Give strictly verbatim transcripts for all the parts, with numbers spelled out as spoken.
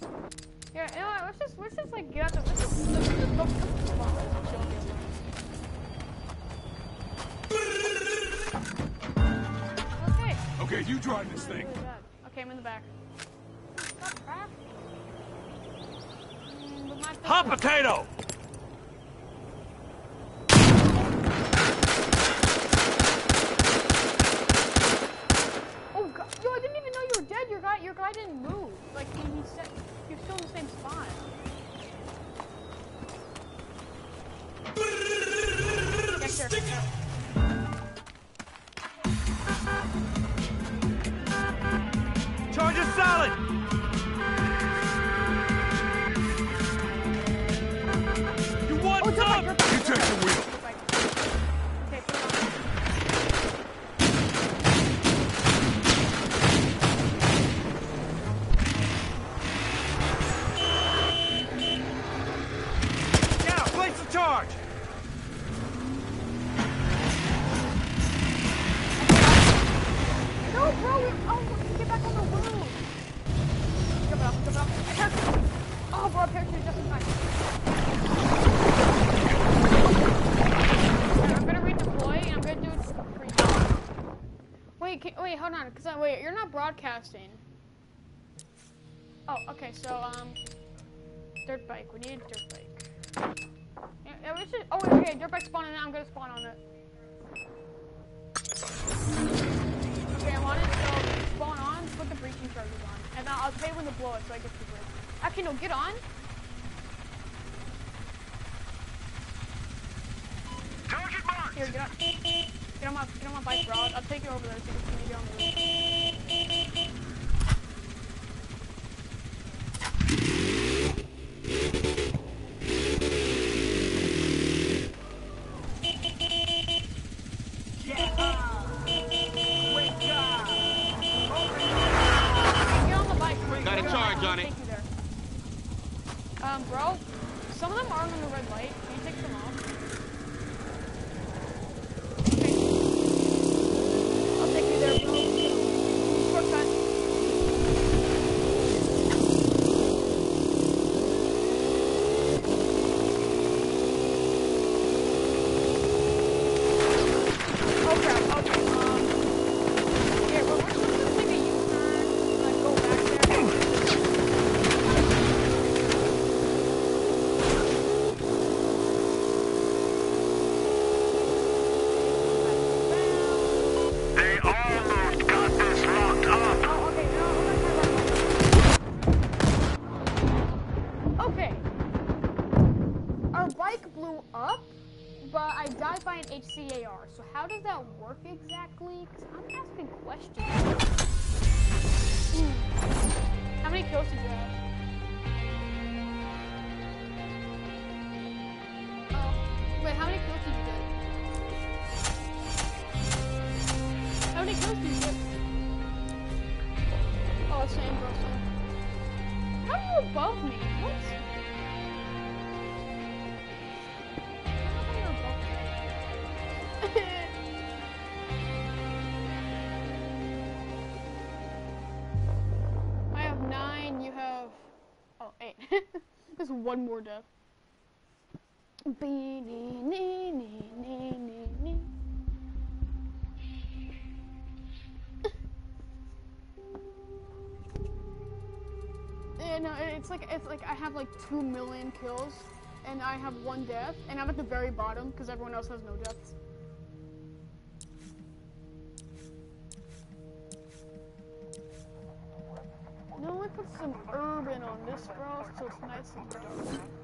Yeah, you know what? Let's just let's just like get out the let's just let's just go to the spot. Okay. Okay, you drive this thing. Really bad. Okay, I'm in the back. Stop crashing. Mm, with my Hot potato! Oh god, yo, I didn't even know you were dead. Your guy, your guy didn't move. Like he, he said, you're still in the same spot. Get there. Charge is solid! You want Oh, some? bike, bike, You take the wheel. bike. Okay, put it on. Now, place the charge! No, bro, we, oh, we get back on the roof. Jump it up, jump it up. I parachute. Oh, bro, I parachuted just in time. Alright, I'm gonna redeploy and I'm gonna do it for you. Wait, can, wait, hold on, cause I, wait, you're not broadcasting. Oh, okay, so um, dirt bike. We need a dirt bike. Yeah, yeah, we should. Oh, wait, okay, dirt bike spawning now. I'm gonna spawn on it. Okay, I'm on it. So spawn on. Put the breaching charges on, and then I'll tell you when to blow it so I get the bridge. Actually, no, get on. Target marked! Here, get on. Get on my, get on my bike, bro. I'll take you over there so you can see me get on the roof. Get on the bike, quick. Got a charge on it. Take you there. Um, bro, some of them aren't on the red light. Can you take them off? Okay. I'll take you there, bro. Shortcut. Oh crap, okay, um... Here, we're, we're just gonna take a U-turn, like, go back there. They almost got this locked up! Oh, okay, no, we're gonna try right. Okay. Our bike blew up, but I died by an H C A R. So how does that work exactly? Because I'm asking questions. Hmm. How many kills did you have? Oh, wait, how many kills did you get? How many kills did you get? Oh, same, bro, same. How are you above me? What? How are you above me? I have nine, you have... Oh, eight. There's one more death. Be-nee-nee-nee-nee-nee. Yeah, no, it's like it's like I have like two million kills, and I have one death, and I'm at the very bottom because everyone else has no deaths. No, I put some urban on this, bro, so it's nice and dark.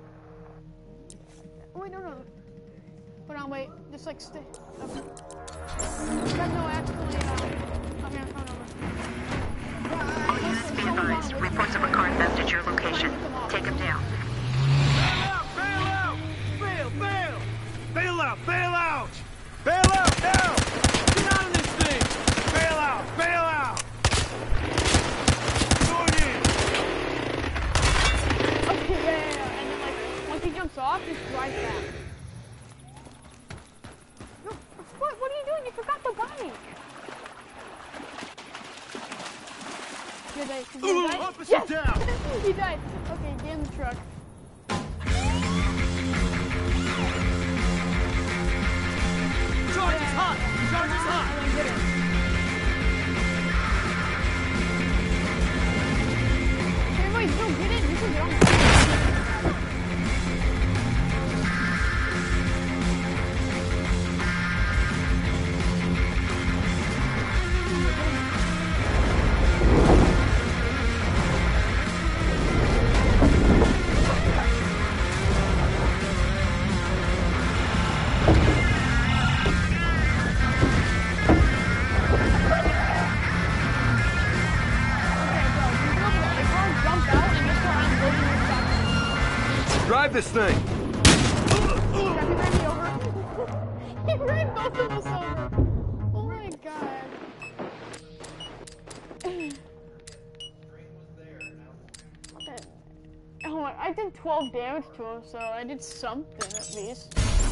Oh, wait, no, no. Hold on, wait. Just like stay. Okay. Guys, no, actually, uh, I'm here, come over. Please be advised. Reports of a car theft at your location. Take him down. Bail out! Bail out! Bail! Bail! Bail out! Bail out! Bail out now! Get out of this thing! Bail out! Bail out! Join in! Okay, yeah, yeah, yeah. And then, like, once he jumps off, just drive back. No, what? What are you doing? You forgot the bike! Yeah, die? Did he die? Officer Yes! down! He died. Okay, get in the truck. Charge is hot! Charge is hot! I didn't get it. Everybody still get it? You should get on that. Drive this thing! He ran me over. He ran both of us over. Oh my god. Oh my, I did twelve damage to him, so I did something at least.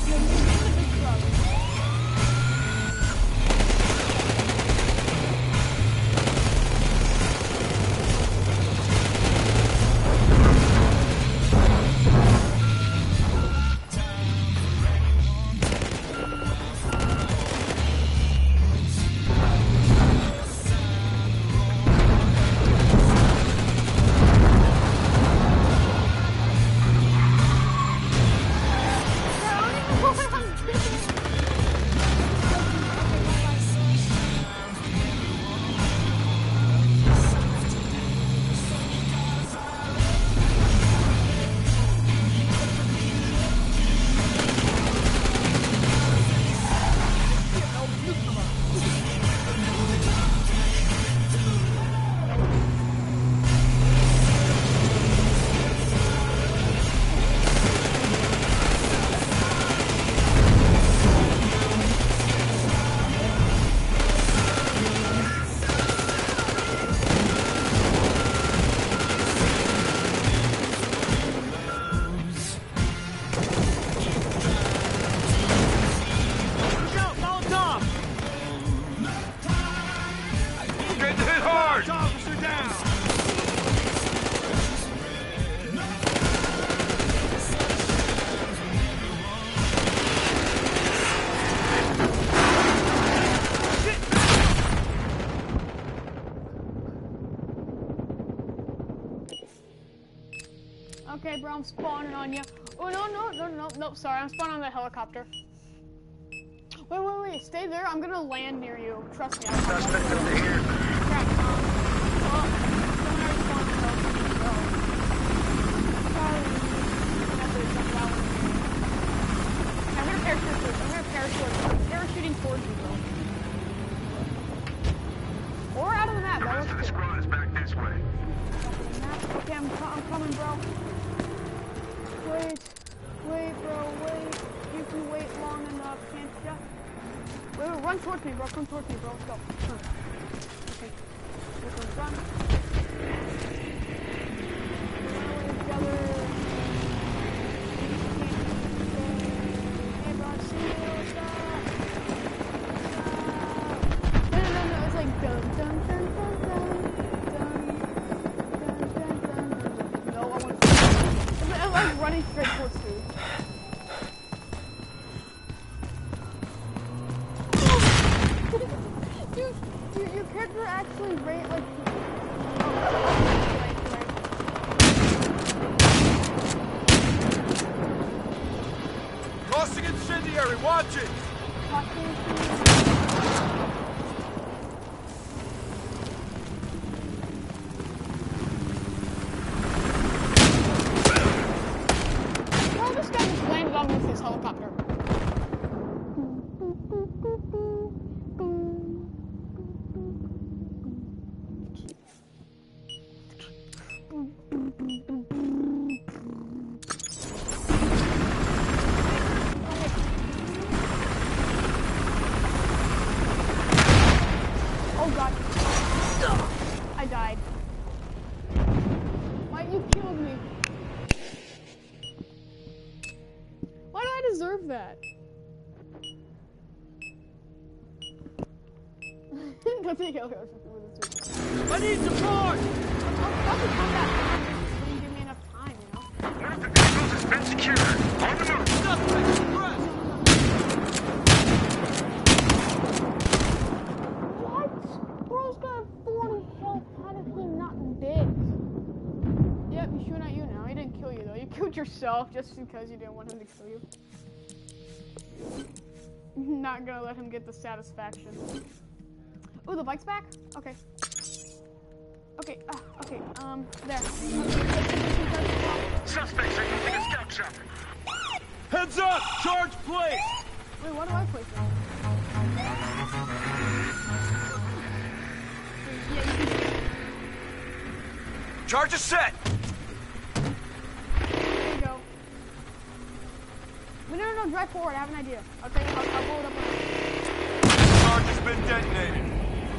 Okay, bro, I'm spawning on you. Oh, no, no, no, no, no, sorry, I'm spawning on the helicopter. Wait, wait, wait, stay there. I'm gonna land near you. Trust me. I'm Suspect over here. Crap, um, well, someone already spawned, so, so. Probably, I'm gonna parachute towards I'm gonna parachute I'm parachuting towards you, bro. Or out of the map, The that rest of the looks good. squad is back this way. Okay, I'm, co I'm coming, bro. Wait, wait, bro, wait. You can wait long enough, can't ya? Wait, wait, run towards me, bro. Come towards me, bro. Let's go. Run. Okay. Let's run. Run together. Hey, bro, see you. Stop. Stop. No, no, no, no. It's like dun, dun, dun, dun, dun. I'm like running straight towards you. dude, dude, your character actually rate like. Oh, right, right. Crossing incendiary, watch it! Oh, this guy just landed on me with his helicopter. Oh god. I died. Why you killed me? Why do I deserve that? Go take helicopter with this. I need support! I'll probably come back. Didn't give me enough time, you know? One of the vehicles has been secured. On the move. Suspect suppressed! What? Bro's got forty health. How did he not dead? Yep, he's shooting at you now. He didn't kill you though. You killed yourself just because you didn't want him to kill you. Not gonna let him get the satisfaction. Oh, the bike's back? Okay. Okay, uh, okay, um, there. Suspects are using a scout chopper. Heads up! Charge place! Wait, what do I place it? Yeah, you can see it. Charge is set! There you go. No, no, no, drive forward. I have an idea. I'll tell you, I'll, I'll blow it up. Charge has been detonated.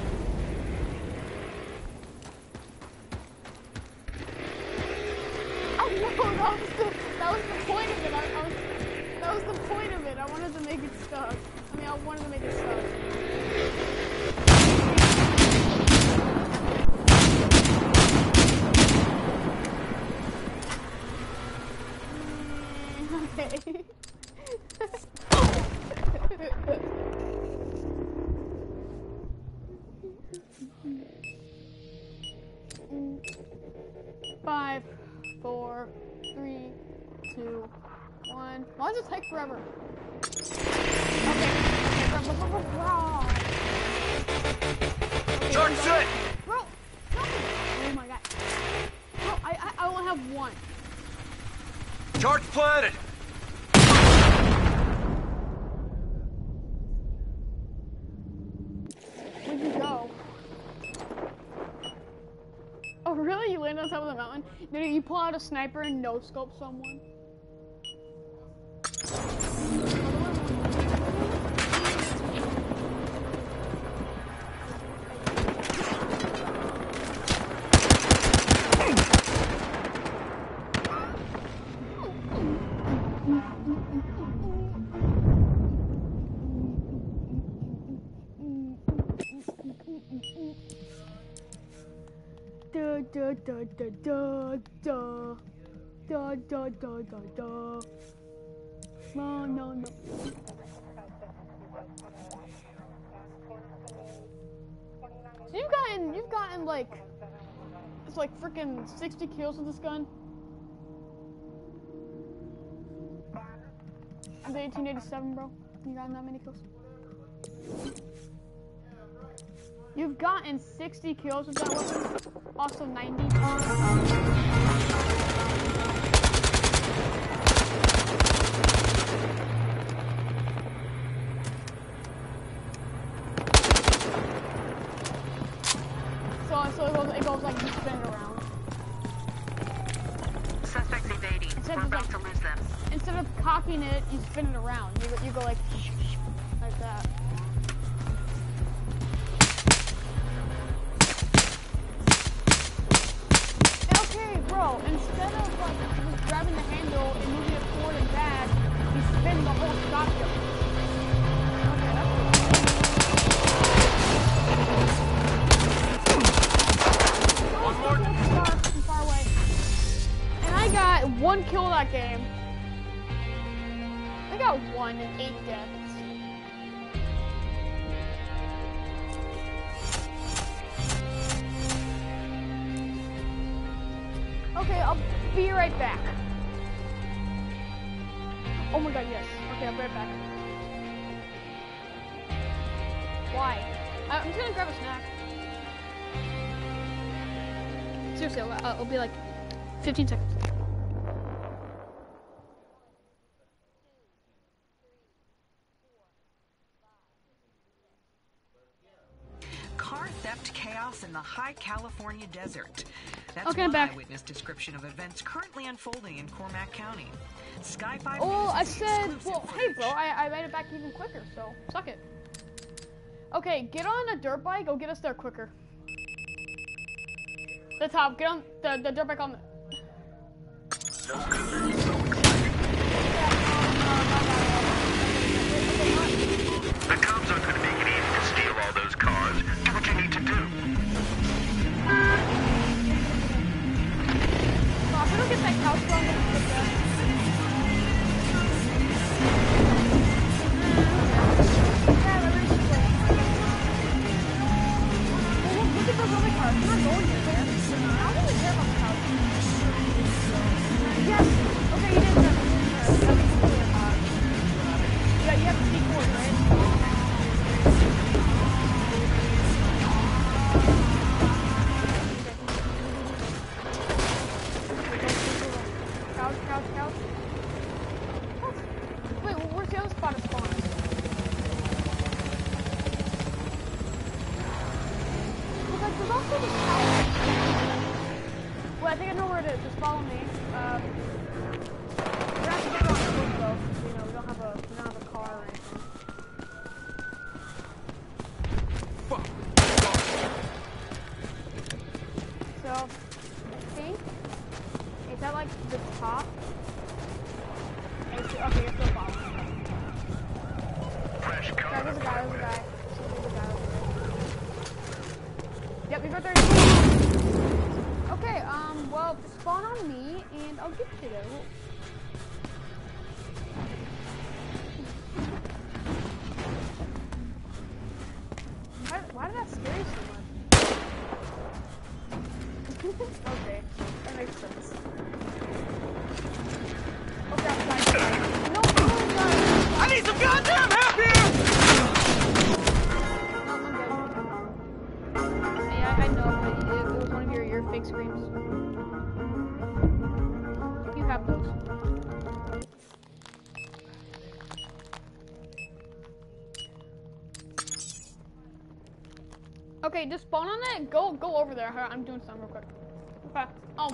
Oh, no, that was the, that was the point of it. I, I was, that was the point of it. I wanted to make it stuck. I mean, I wanted to make it stuck. Okay. Five, four, three, two, one. Why does it take forever? Okay. Charge set! Bro, oh my god. Bro, I, I, I only have one. Charge planted! Where'd you go? Oh really? You landed on top of the mountain? Did you pull out a sniper and no scope someone? Da da da da da da da da da da da. No no no. So you've gotten you've gotten like it's like freaking sixty kills with this gun. I'm the eighteen eighty-seven, bro. You gotten that many kills? You've gotten sixty kills with that weapon. Also ninety. So, so it goes, it goes like you spin it around. Suspects evading. Instead We're of about like- to lose them. Instead of cocking it, you spin it around. You go, you go like, like that. Okay, bro, instead of like just grabbing the handle and moving it forward and back, you spin the whole shotgun. Okay, that's One more. far, from far away. And I got one kill that game. I got one and eight deaths. Okay, I'll be right back. Oh my god, yes. Okay, I'll be right back. Why? I- I'm just gonna grab a snack. Seriously, I'll, I'll be like fifteen seconds. Car theft chaos in the high California desert. That's Okay, I'm one back. eyewitness description of events currently unfolding in Cormac County. Sky five Oh, News I is said, exclusive well, hey, footage. bro, I, I made it back even quicker, so suck it. Okay, get on a dirt bike. Go get us there quicker. The top. Get on the, the dirt bike on the... The cops aren't going to make it easy to steal all those cars. Do what you need to do. that couch, bro. I'm gonna put that. Yeah, let me just wait. Well, look, look at those other cars. I'm not going there. I don't even care about the couch. Yes. Okay, you didn't turn. You didn't turn. That's clear. Uh, yeah, you have to see forward, right? Couch, couch, couch. What? Wait, well, where's the other spot of spawn? Well, like, there's also the couch. Well, I think I know where it is. Just follow me. Um, we're gonna have to get on foot though, because, you know, we don't have a, we don't have a car or anything. Fuck. So, I think, is that like the top? Okay, you're still following. Fresh car. Yeah, there's a guy, there's a guy. There's a guy over there. Yep, you got there. Okay, um, well, spawn on me, and I'll get you there. Why, why did that scare you so much? Okay, that makes sense. Okay, I'm fine. No, no, no. I need some goddamn help here! No, I'm good. Yeah, I know, but it, it was one of your, your fake screams. You have those. Okay, just spawn on it. Go, go over there. I'm doing something real quick. Okay. Oh.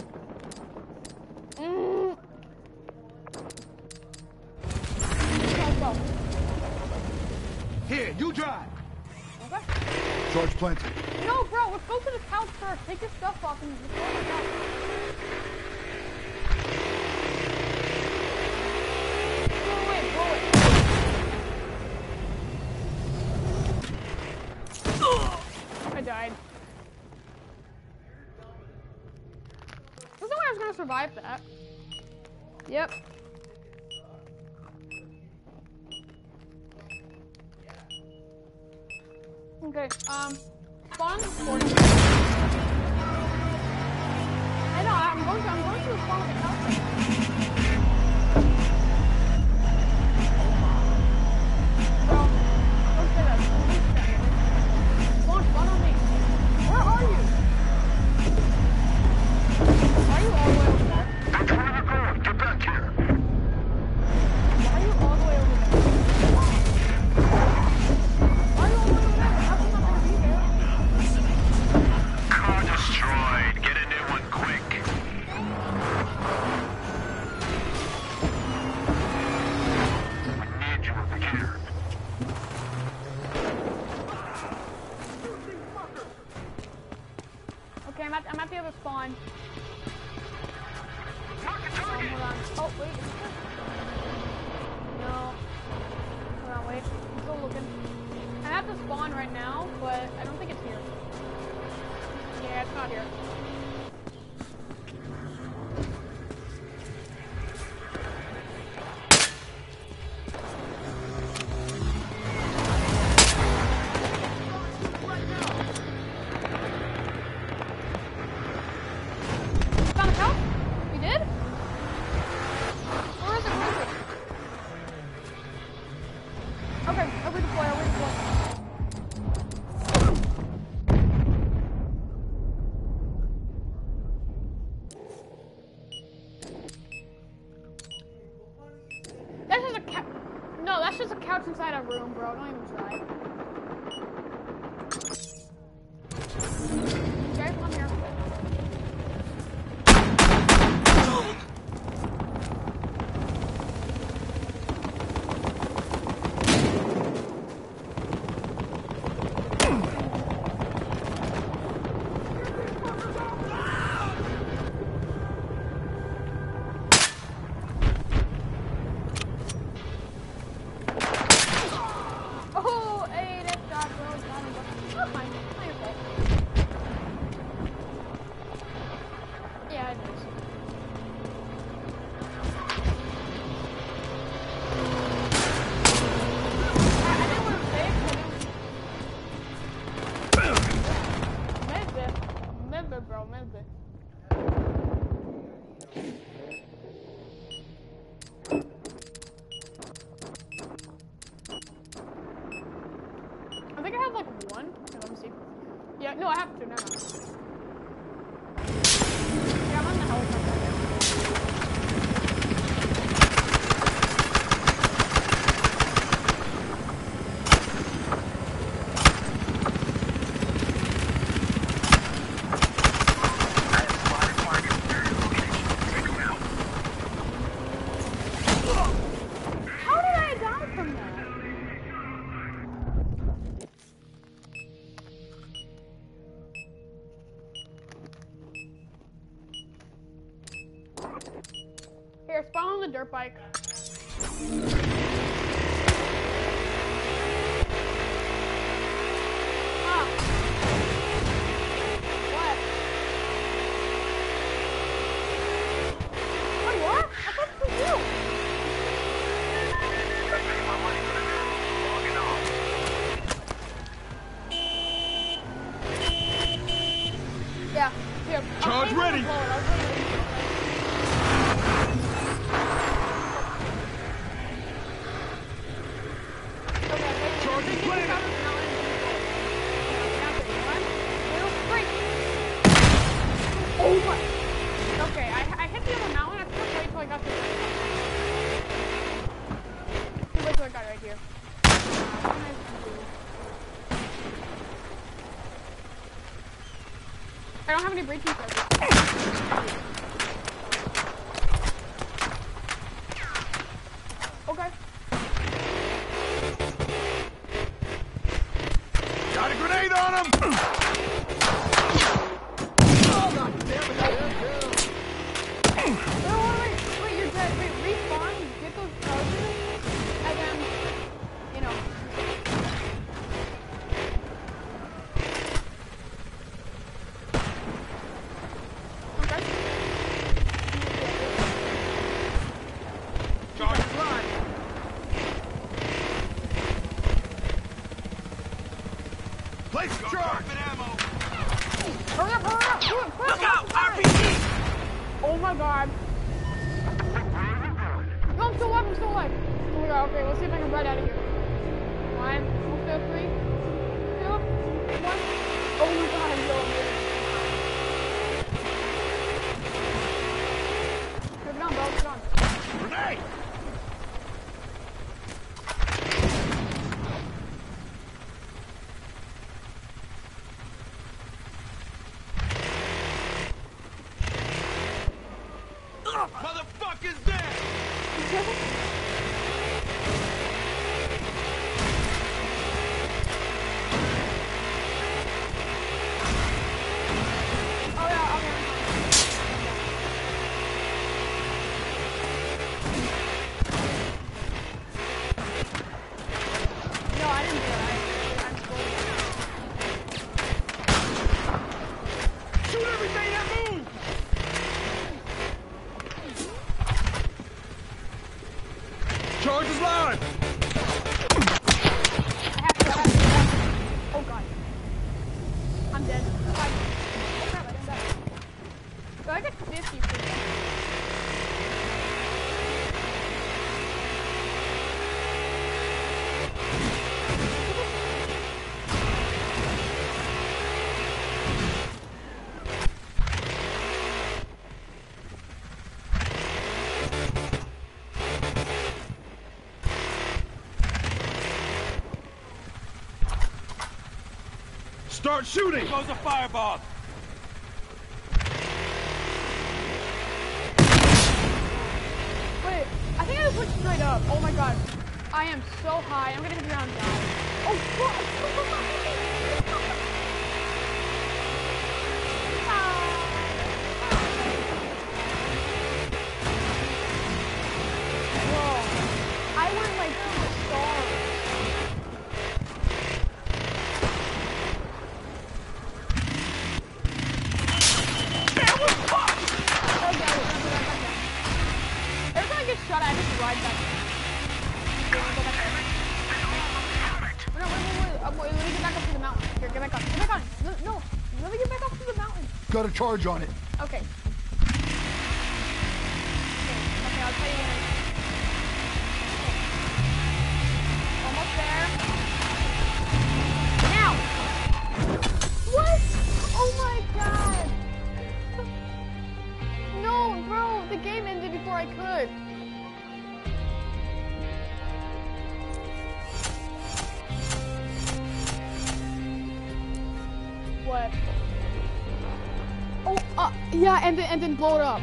Mm. Let's go. Here, you drive. Okay. Charge planted. No, bro, let's go to the couch first. Take your stuff off and just go to the couch. Blow it, blow it. I died. There's no way I was gonna survive that. Yep. Okay, um, spawn forty. I know, I'm going to, I'm going to spawn with the couch. Bro, don't say that. Don't say that. Spawn, spawn on me. Where are you? Are you all the way over there? That's where we're going. Get back here. Why are you all the way over there? Why are you all the way over there? How come I'm not gonna be there? Car destroyed. Get a new one quick. We need you over here. Okay, I'm at, I'm at the other spawn. Mark a Um, target. hold on. Oh, wait. Is this it? No. Hold on, wait. I'm still looking. I have the spawn right now, but I don't think it's here. Yeah, it's not here. You found a couch? You did? Where is it? Where is it? Okay, I'll redeploy, I'll redeploy. That's just a couch. No, that's just a couch inside a room, bro. Don't even try. Okay, come here. Oh, hey, Wednesday. I think I have like one. Here, let me see. Yeah, no, I have two. Never mind. Yeah, I'm on the helicopter. How did I die from that? Here, spawn on the dirt bike. Ah. What? Oh, you are? I thought it was you. Yeah, here. Charge I'll ready. blow it. I'll blow it. Charge is planted. Oh my! Okay, I, I hit the other mountain. I have to wait till I got to the wait till I got right here. I don't have any breaching surface. Okay. Got a grenade on him! Wait, wait, wait, wait, you're dead. Wait, respawn, get those charges, and then, you know. Okay. Charge is live. Place the charge. Hurry up, hurry up, do it, quick! Look out! R P G! Oh my god. No, I'm still alive, I'm still alive. Oh my god, okay, let's see if I can ride out of here. One, two, three, two, one. Oh my god, I'm so amazing. Get on, bro, get on. Grenade! Motherfucker's dead! Oh yeah, okay. No, I didn't do it. I, I'm scolding. Shoot everything that moves! Charge is live! I have to, I have to. Oh god. I'm dead. I, oh crap, I didn't die. So I get fifty percent. Start shooting! Goes a fireball! Wait, I think I just went straight up. Oh my god. I am so high. I'm gonna hit the ground and die. Oh fuck! Whoa. I went like to the stars. Every time I get shot, I just ride back. Okay, go back there. No, wait, wait, wait. Um, wait, let me get back up got a charge on it. Okay. Okay, okay, I'll tell you when I... Okay. Almost there. Now! What? Oh my god! No, bro, the game ended before I could. What? Oh, uh, yeah, and then, and then blow it up.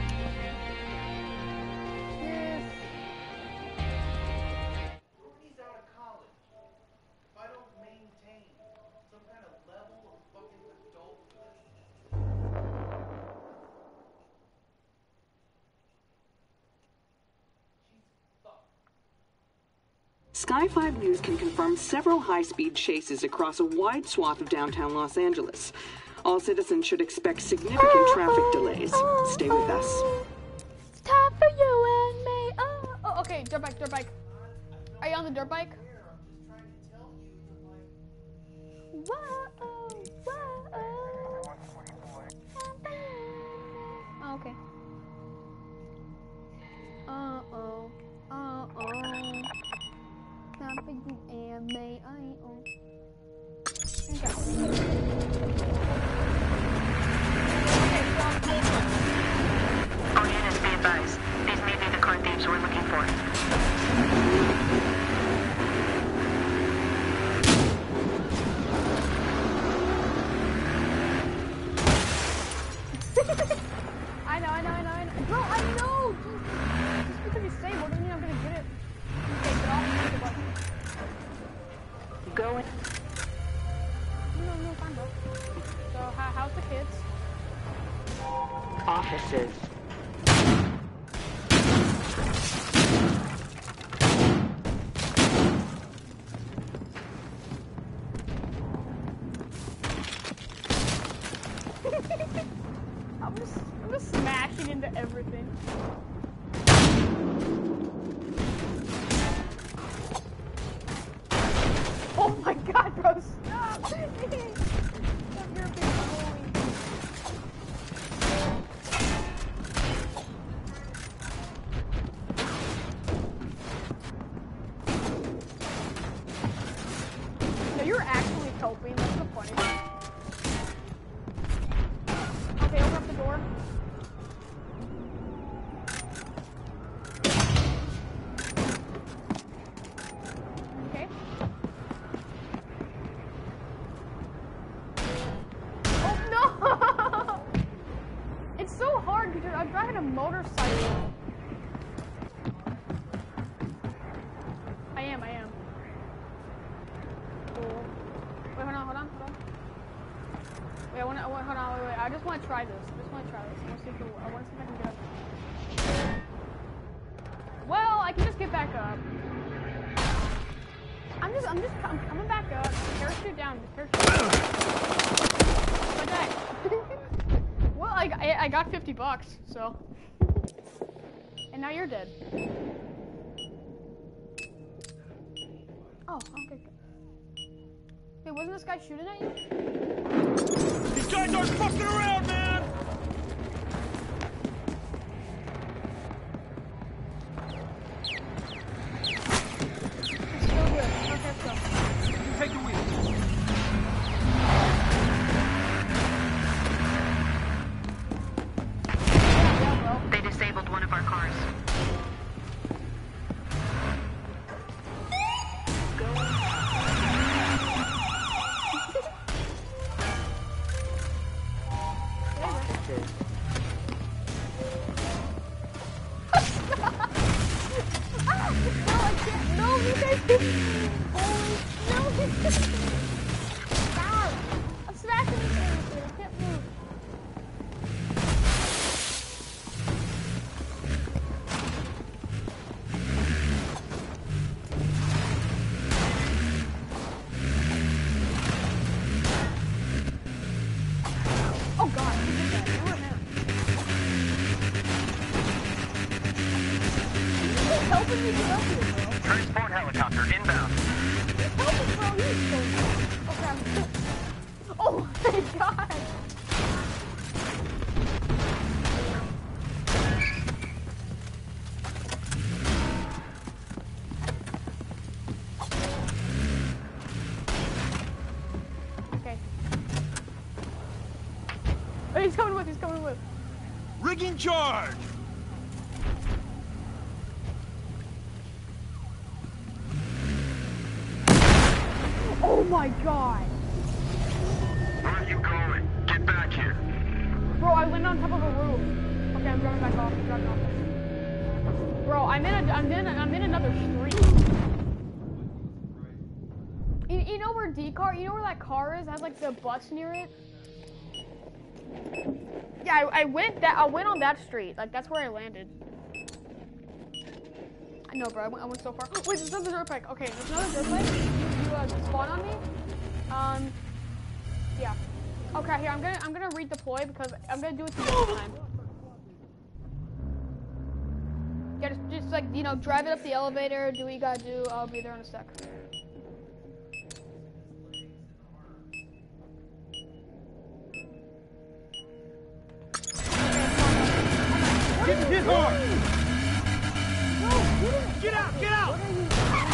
Yes. He's out of college. If I don't maintain some kind of level of fucking adulthood. Sky five News can confirm several high-speed chases across a wide swath of downtown Los Angeles. All citizens should expect significant traffic delays. Stay with us. It's time for you and me. Oh, oh, okay, dirt bike, dirt bike. Are you on the dirt bike? Whoa, whoa. Oh, okay. Uh-oh, uh-oh. Time for you and me. Uh-oh. Okay. All units be advised. These may be the car thieves we're looking for. I know, I know, I know, I know. Bro, I know! Just, just because you say more doesn't mean I'm gonna get it. Okay, get off the button. Go in. No, no, fine, bro. So, how, how's the kids? Offices. I'm just, I'm just smashing into everything. Oh my god, bro, stop! Stop, you're a big bully. No, you're actually helping, that's the funny thing. Okay, open up the door. Okay. Oh no! It's so hard because I'm driving a motorcycle. I am, I am. Cool. Wait, hold on, hold on, hold on. Wait, I wanna, I wanna, hold on, wait, wait. I just wanna try this. I just wanna try this. I wanna see if, it, I wanna see if I can get up. Well, I can just get back up. I'm just, I'm just, I'm coming back up. Parachute down, just parachute down. Like that. Well, I, I, I got fifty bucks, so. And now you're dead. Oh, okay. Hey, wasn't this guy shooting at you? These guys aren't fucking around, man! It's still good. Okay, let's go. You take the wheel. Yeah, bro. They disabled one of our cars. Stop! I'm smashing this thing. I can't move. Oh god, who did that? Oh, man. He's helping me get up here, bro. Transport helicopter inbound. Help us, bro. He's so... Okay, I'm... Oh my god. Rigging charge! Oh my god! Where are you going? Get back here. Bro, I went on top of a roof. Okay, I'm driving back off. I'm driving off. Bro, I'm in a, I'm in, a, I'm in another street. You, you know where D-Car, you know where that car is? It has like the bus near it. Yeah, I, I went that, I went on that street. Like that's where I landed. I know, bro. I went, I went so far. Wait, there's another dirt bike. Okay, there's another dirt bike. You, you uh, spawn on me. Um, yeah. Okay, here I'm gonna, I'm gonna redeploy because I'm gonna do it to you this time. Yeah, just, just like, you know, drive it up the elevator, do what you gotta do. I'll be there in a sec. Get hit hard! No, get it! Get out, get out! What are you?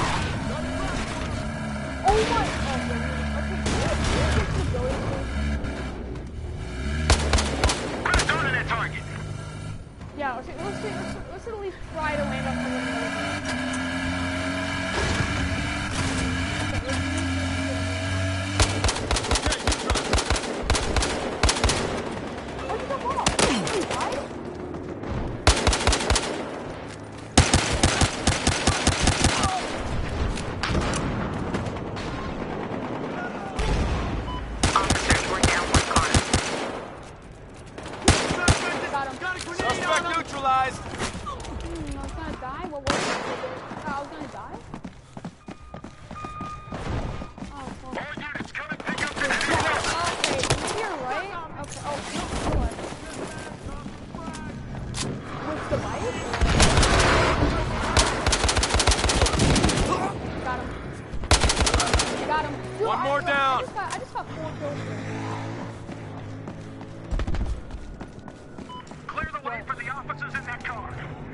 Oh my! Oh, okay, can you, can you get to the building, please? Put a dart in that target. Yeah, let's, let's, let's, let's at least try to land on some of the other Oh, you got ball! Right? Officers, we're down one car. Got him. Got a grenade Suspect on him. Neutralized. Hmm, I was gonna die? What was it? I was gonna die? Oh, well. All units, come and pick up the Okay, maybe you're right. Okay, oh, no, what? With the bike? Got him. Got him. Dude, One I, more yo, down. I just got, I just got four kills here. Clear the way for the officers in that car.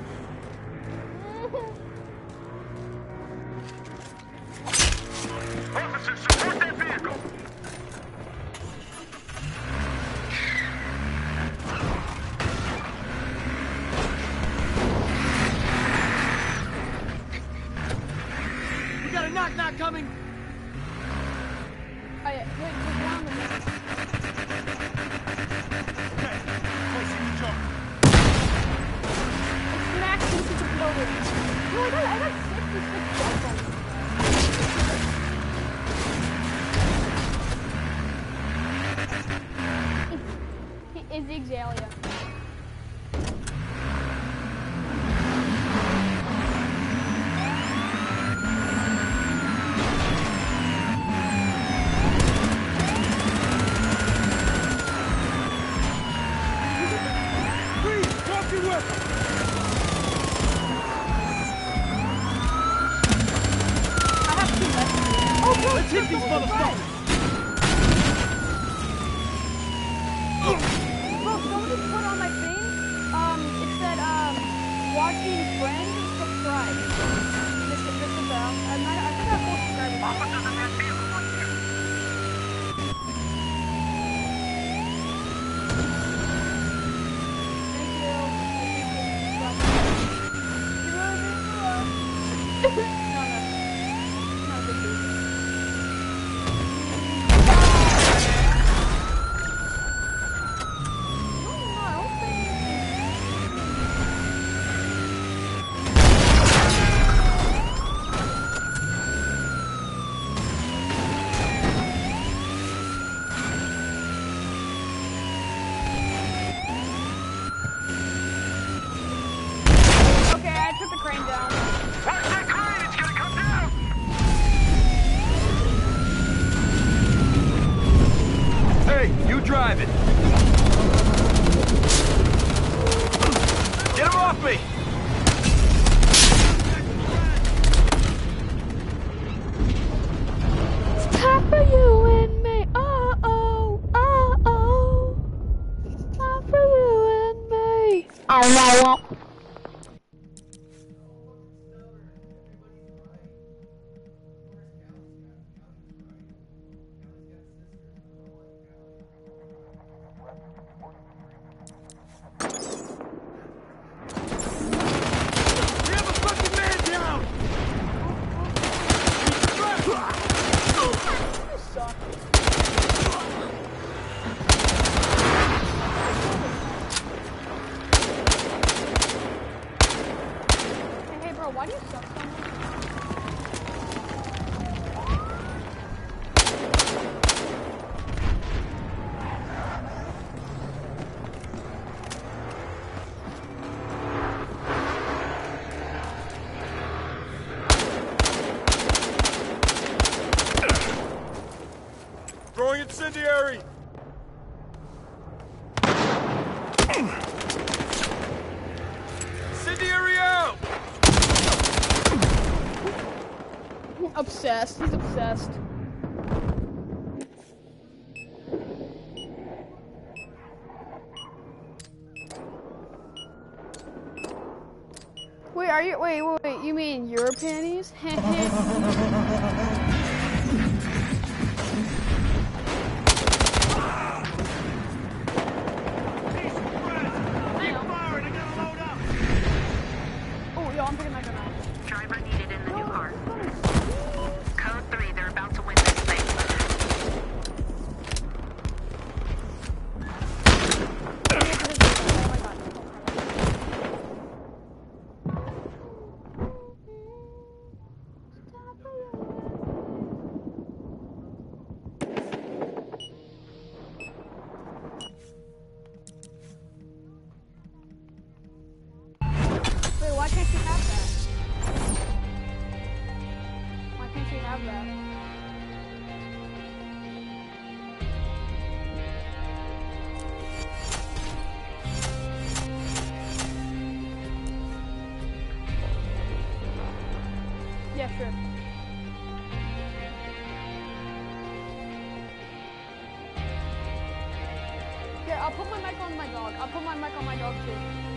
Officers, support that vehicle. We got a knock-knock coming. Oh, yeah, wait, wait, down the middle. Okay, placing the charge. Smacked into the building. No, I got, I got sixty-six deaths on me. He is the Exalia. Freeze! Drop your weapon! I have two left. Oh, bro, Let's hit these motherfuckers! Bro, somebody put on my thing, um, it said, um, watching friends, subscribe. This is, this is, um, I might, I think I have four subscribers. Officers in that vehicle right here. Thank you. I appreciate it. No, no. No, big deal. No, no, I don't think Okay, I took the crane down. Watch that crane, it's gonna come down. Hey, you drive it. Get him off me! It's time for you and me. Oh, oh, oh, oh. Time for you and me. Oh, no. Obsessed. He's obsessed. Wait, are you? Wait, wait, wait. You mean your panties? Oh, yo, I'm picking my gun out. Driver needed in the new car. Code three, they're about to win this thing. Wait, why can't you have that? Why can't you have that? Yeah, sure. Here, I'll put my mic on my dog. I'll put my mic on my dog too.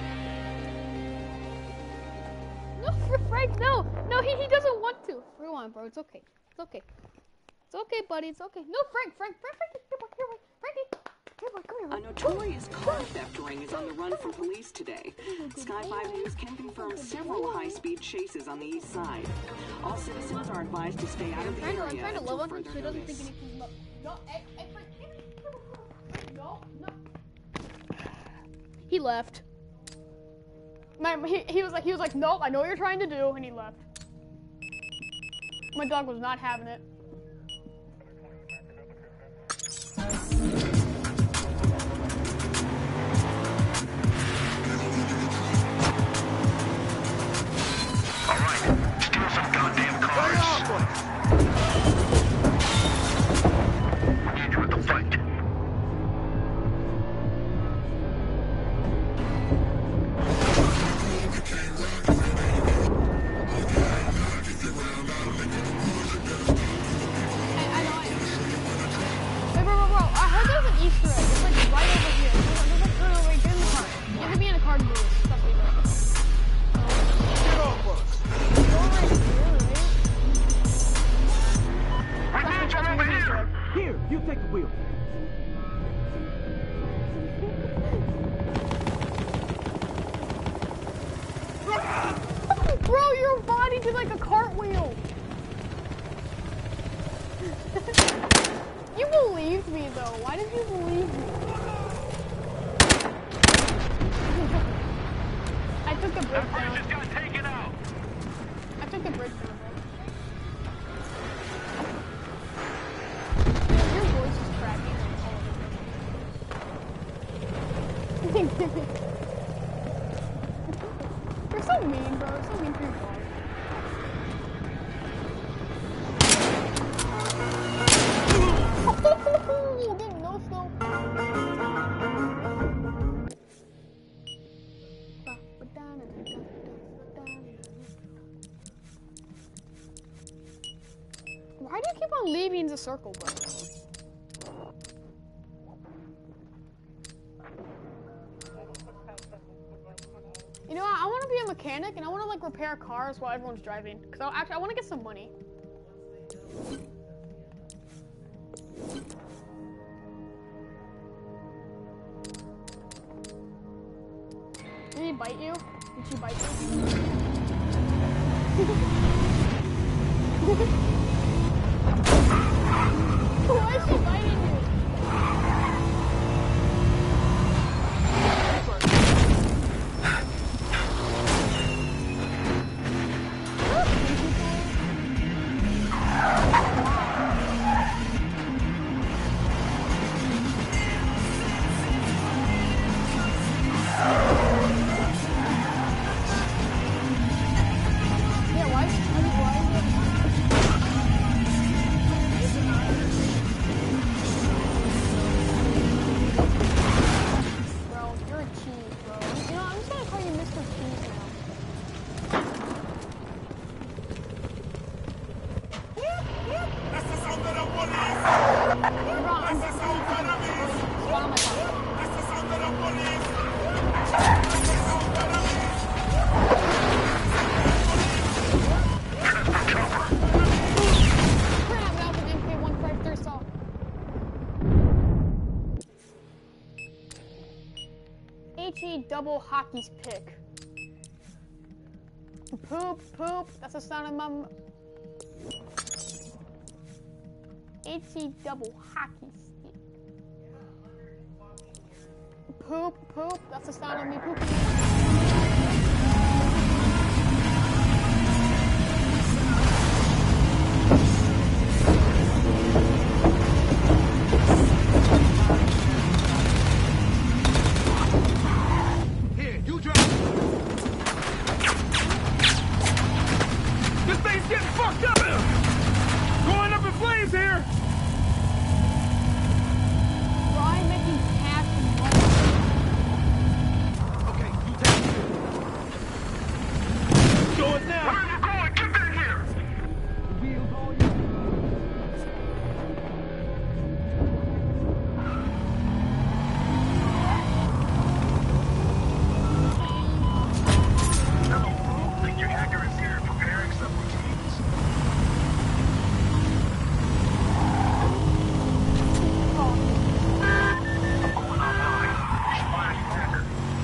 No, Frank, no, no, he, he doesn't want to. Rewind, bro. It's okay. It's okay. It's okay, buddy. It's okay. No, Frank, Frank, Frank, Frank, here, boy, here, boy, Frankie. Here, boy, come here. A notorious car theft ring is on the run from police today. Sky five News can confirm several high-speed chases on the east side. All citizens are advised to stay out of the I'm trying to, I'm area trying to until love him further so he doesn't think notice. anything's up. No, hey, hey, Frank, hey, Frank, no, no. He left. My, he, he was like, he was like, nope, I know what you're trying to do, and he left. My dog was not having it. All right, steal some goddamn cars. We need you at the fight. I, I know, I know. Wait, bro, bro, bro, I heard there's an Easter egg. It's like right over here. There's, there's like, no, no, wait, get in the car. You have to be in a car to do this. Stuff like that. Get off us! Go right here, right? We need you over here. Here, you take the wheel. Bro, your body did like a cartwheel. You believed me though. Why did you believe me? I took the bridge That bridge down. just got taken out. I took the bridge down, bro. Your voice is cracking. You're so mean, bro. You're so mean to your dog. You didn't know so. Why do you keep on leaving the circle, bro? You know what? I want to be a mechanic and I want to like repair cars while everyone's driving. Cause I actually I want to get some money. Did he bite you? Did she bite you? Why is she biting you? Yeah, why? Why? Why? double hockey's pick. Poop, poop. That's the sound of my. M H E double hockey stick. Poop, poop. That's the sound of me pooping. Here, you drive. This thing's getting fucked up. Going up in flames here. Brian making cash and money. Okay, you take it. Go it now. Where are you going? Get back here! Wheels all you. Think your hacker is here preparing some routines. I'm going online. Spy hacker.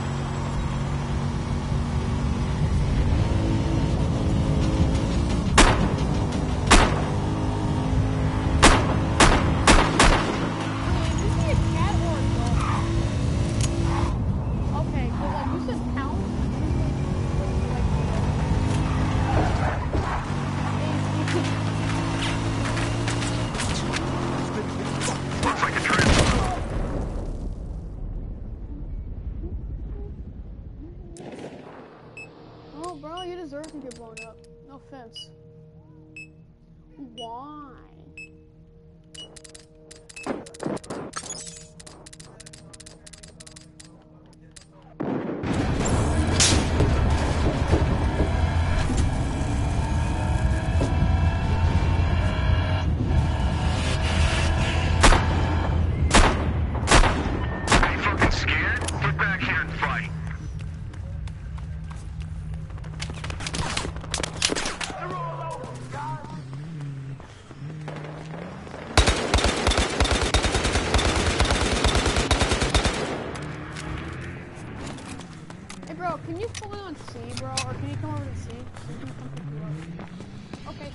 Is he a cat or a dog? Okay, because like you said pound. Looks like a transfer. Oh, bro, you deserve to get blown up. No offense. Why? Are you fucking scared? Get back here and fight. Hey, bro, can you pull in on C, bro? Or can you come over to C? Can you come pick me up? Okay.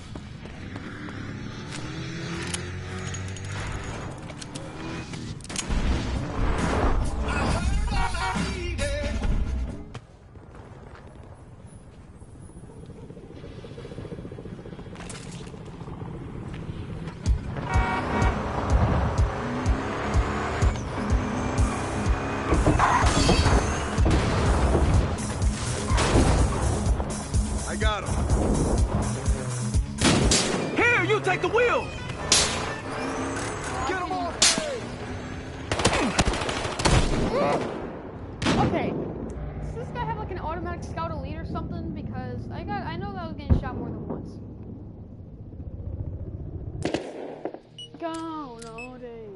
I got him. Here, you take the wheel. Get him off. Okay. Does this guy have like an automatic scout elite or something? Because I got, I know that I was getting shot more than once. Gone all day.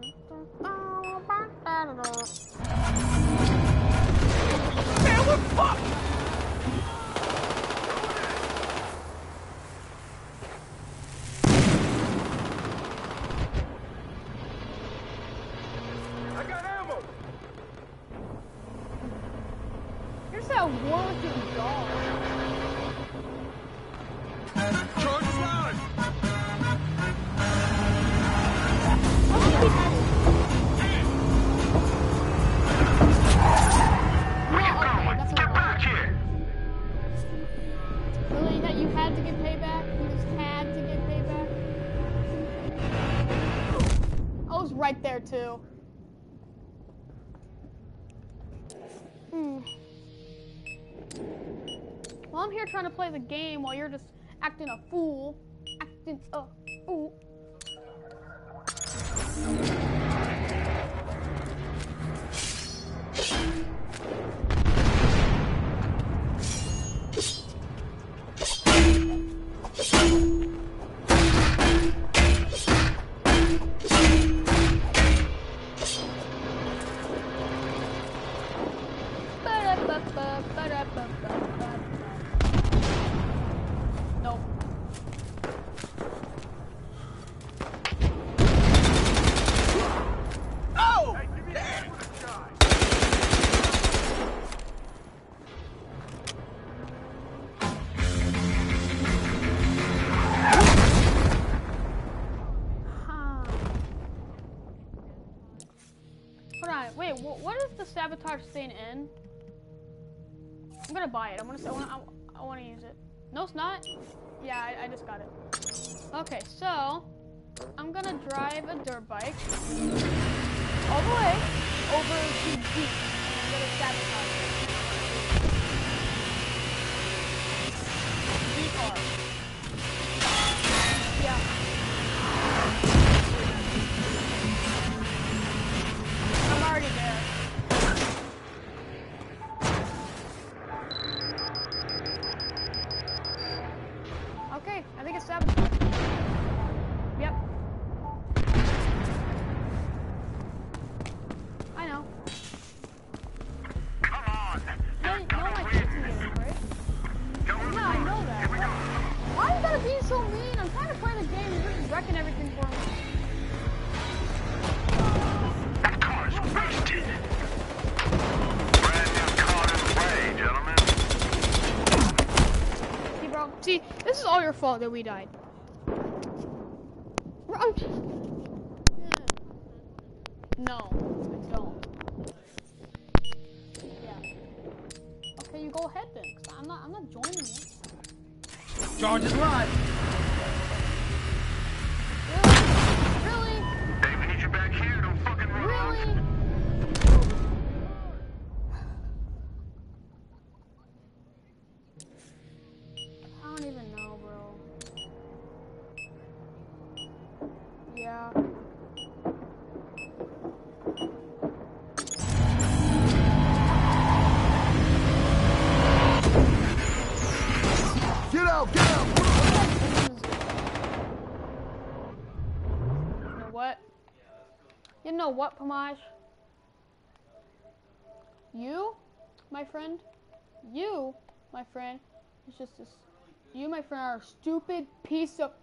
Man, what fuck? I got ammo. Here's that war-looking dog. Charge is live. Where you Oh, okay, going? that's Get what back here! Really? That you had to get payback? You just had to get payback? I was right there too. Hmm. Well, I'm here trying to play the game while you're just acting a fool. Acting a fool. Nope. Oh! the sabotage thing in? I'm gonna buy it. I'm gonna. I want. I, I want to use it. No, it's not. Yeah, I, I just got it. Okay, so I'm gonna drive a dirt bike all the way over to D, and I'm gonna sabotage it. D R. Yeah. I'm already there. Okay, I think it's sabotage. Yep. I know. Come on! No, no one likes chasing you, right? Go in the Yeah, I road. know that. Here we go. Why you gotta be so mean? I'm trying to play the game. You're just wrecking everything for me. That car's wasted. Brand new car in the way, gentlemen. See, bro. See, this is all your fault that we died. Bro, I'm- No, I don't. Yeah. Okay, you go ahead then. 'Cause I'm not. I'm not joining you. Charge is live. Really? Really? Hey, we need you back here. Don't fucking run off. Really? I don't even know, bro. Yeah. Get out, get out. You know what? You know what, Pamaj? You, my friend, you, my friend, is just this. You, my friend, are a stupid piece of